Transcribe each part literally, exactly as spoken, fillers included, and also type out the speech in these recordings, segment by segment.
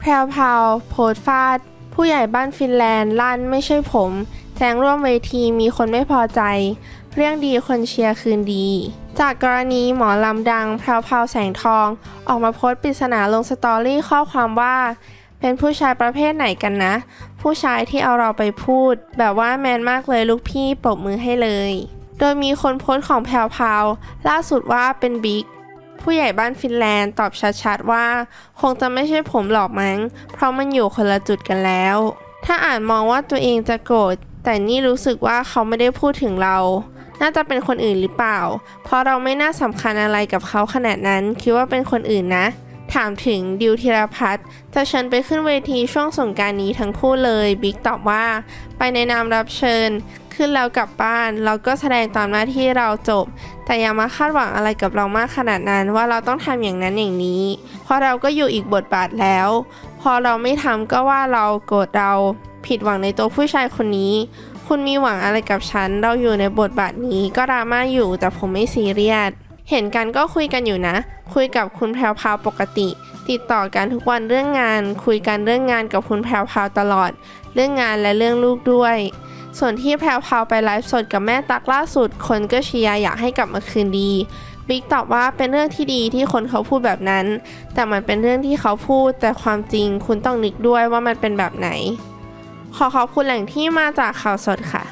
แพรวพราวโพสต์ฟาดผู้ใหญ่บ้านฟินแลนด์ลั่นไม่ใช่ผมแจ้งร่วมเวทีมีคนไม่พอใจเรื่องดีคนเชียร์คืนดีจากกรณีหมอลำดังแพรวพราวแสงทองออกมาโพสต์ปริศนาลงสตอรี่ข้อความว่าเป็นผู้ชายประเภทไหนกันนะผู้ชายที่เอาเราไปพูดแบบว่าแมนมากเลยลูกพี่ปรบมือให้เลยโดยมีคนโพสต์ของแพรวพราวล่าสุดว่าเป็นบิ๊กผู้ใหญ่บ้านฟินแลนด์ตอบชัดๆว่าคงจะไม่ใช่ผมหรอกมั้งเพราะมันอยู่คนละจุดกันแล้วถ้าอ่านมองว่าตัวเองจะโกรธแต่นี่รู้สึกว่าเขาไม่ได้พูดถึงเราน่าจะเป็นคนอื่นหรือเปล่าเพราะเราไม่น่าสำคัญอะไรกับเขาขนาดนั้นคิดว่าเป็นคนอื่นนะถามถึงดิวธีรพัฒน์จะเชิญไปขึ้นเวทีช่วงสงกรานต์นี้ทั้งคู่เลยบิ๊กตอบว่าไปในนามรับเชิญขึ้นแล้วกลับบ้านเราก็แสดงตามหน้าที่เราจบแต่อย่ามาคาดหวังอะไรกับเรามากขนาดนั้นว่าเราต้องทำอย่างนั้นอย่างนี้เพราะเราก็อยู่อีกบทบาทแล้วพอเราไม่ทำก็ว่าเราโกรธเราผิดหวังในตัวผู้ชายคนนี้คุณมีหวังอะไรกับฉันเราอยู่ในบทบาทนี้ก็ดราม่าอยู่แต่ผมไม่ซีเรียสเห็นกันก็คุยกันอยู่นะคุยกับคุณแพรวพราวปกติติดต่อกันทุกวันเรื่องงานคุยกันเรื่องงานกับคุณแพรวพราวตลอดเรื่องงานและเรื่องลูกด้วยส่วนที่แพรวพราวไปไลฟ์สดกับแม่ตั๊กล่าสุดคนก็เชียร์อยากให้กลับมาคืนดีบิ๊กตอบว่าเป็นเรื่องที่ดีที่คนเขาพูดแบบนั้นแต่มันเป็นเรื่องที่เขาพูดแต่ความจริงคุณต้องนึกด้วยว่ามันเป็นแบบไหนขอขอบคุณแหล่งที่มาจากข่าวสดค่ะ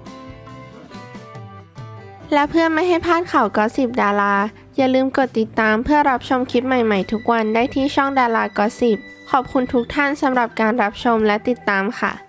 และเพื่อไม่ให้พลาดข่าวก็สซิปดาราอย่าลืมกดติดตามเพื่อรับชมคลิปใหม่ๆทุกวันได้ที่ช่องดารากอสซิปขอบคุณทุกท่านสำหรับการรับชมและติดตามค่ะ